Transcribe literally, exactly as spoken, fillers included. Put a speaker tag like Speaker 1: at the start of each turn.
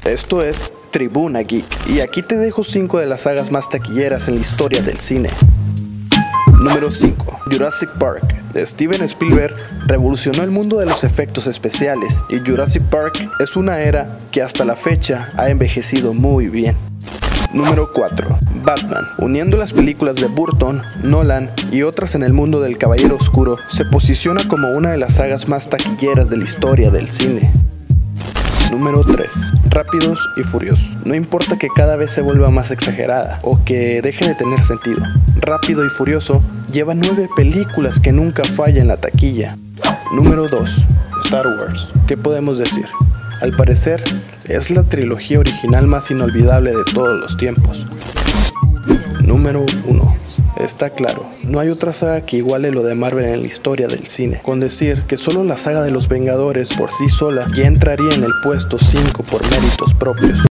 Speaker 1: Esto es Tribuna Geek, y aquí te dejo cinco de las sagas más taquilleras en la historia del cine. Número cinco. Jurassic Park. Steven Spielberg revolucionó el mundo de los efectos especiales, y Jurassic Park es una era que hasta la fecha ha envejecido muy bien. Número cuatro. Batman. Uniendo las películas de Burton, Nolan y otras en el mundo del Caballero Oscuro, se posiciona como una de las sagas más taquilleras de la historia del cine. Número tres. Rápidos y Furiosos. No importa que cada vez se vuelva más exagerada o que deje de tener sentido, Rápido y Furioso lleva nueve películas que nunca falla en la taquilla. Número dos. Star Wars. ¿Qué podemos decir? Al parecer, es la trilogía original más inolvidable de todos los tiempos. Número uno. Está claro, no hay otra saga que iguale lo de Marvel en la historia del cine, con decir que solo la saga de los Vengadores por sí sola ya entraría en el puesto cinco por méritos propios.